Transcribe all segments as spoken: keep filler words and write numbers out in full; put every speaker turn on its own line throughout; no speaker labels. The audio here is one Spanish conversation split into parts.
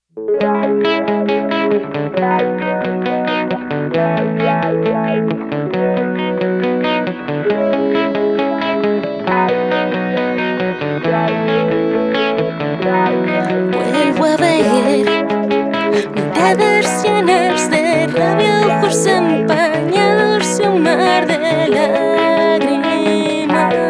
Vuelvo a ver mirades llenas de rabia, ojos empañados y un mar de lágrimas.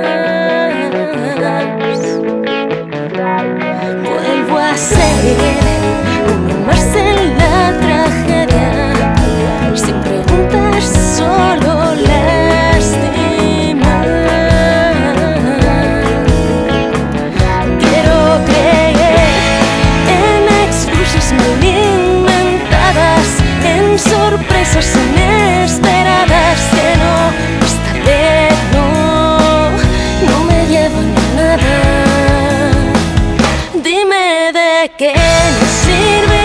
Vuelvo a ser un marzo en la tragedia, sin preguntas, solo lástima. Quiero creer en excusas mal inventadas, en sorpresas inesperadas, que no, esta vez no, no me llevan a nada. Dime de qué nos sirve